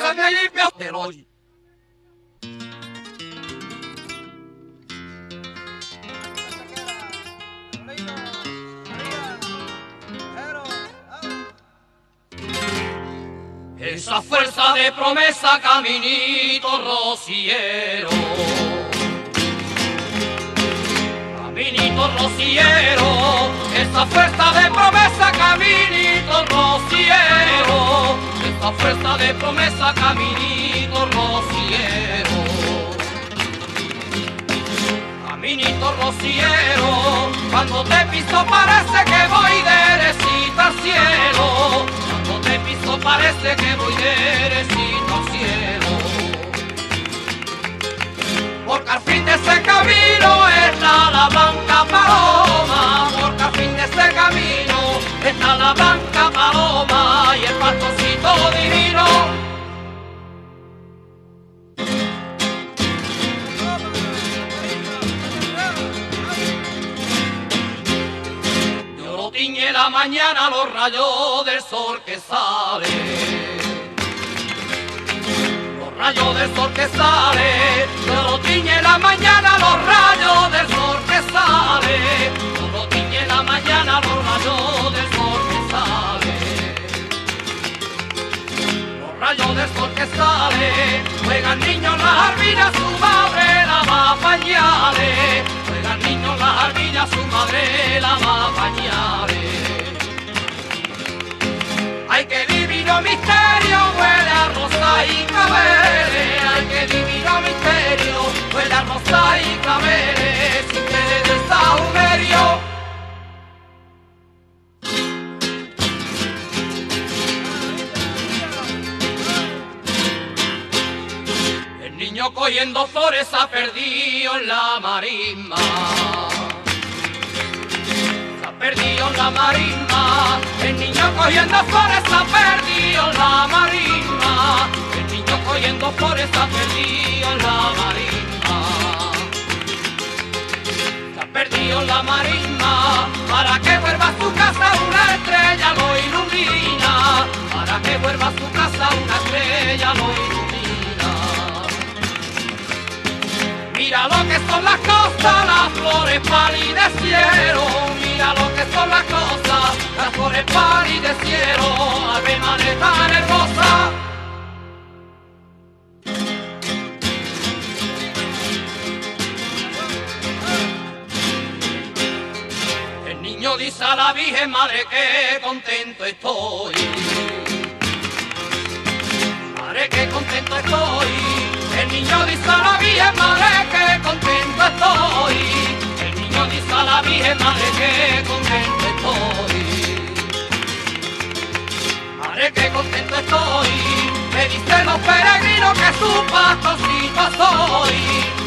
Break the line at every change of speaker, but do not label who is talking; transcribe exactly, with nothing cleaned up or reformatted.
que me limpia el hoy. Esa fuerza de promesa, caminito rociero, caminito rociero, esa fuerza de promesa, caminito rociero, esa fuerza de promesa, caminito rociero, caminito rociero, cuando te piso parece que voy derecita al cielo, cuando te piso parece que voy derecito al cielo, porque al fin de ese camino está la blanca paloma, porque al fin de ese camino está la blanca paloma y el pastorcito divino. Yo lo tiñe la mañana los rayos del sol que sale, los rayos del sol que sale, yo lo tiñe la mañana los rayos del sol que sale, yo lo tiñe la mañana los rayos del sol que sale, los rayos del sol que sale, juegan niños las arbillas, su madre la va a pañales, juegan niños las arbillas, su madre la va a pañales. Ay, qué divino misterio, huele a rosa y claveles, ay, qué divino misterio, huele a rosa y claveles, sin querer del sahumerio. El niño cogiendo flores ha perdido en la marisma, perdido en la marisma, el niño cogiendo flores ha perdido en la marisma, el niño cogiendo flores ha perdido en la marisma, se ha perdido en la marisma, para que vuelva a su casa una estrella lo ilumina, para que vuelva a su casa una estrella lo ilumina. Mira lo que son las cosas, las flores palidecieron, mira lo que son las cosas, las flores palidecieron, ave madre tan hermosa. El niño dice a la Virgen Madre que contento estoy, madre que contento estoy. El niño dice a la Virgen Madre que contento estoy, el niño dice a la Virgen Madre que contento estoy, madre que contento estoy, me dicen los peregrinos que su pastorcito soy,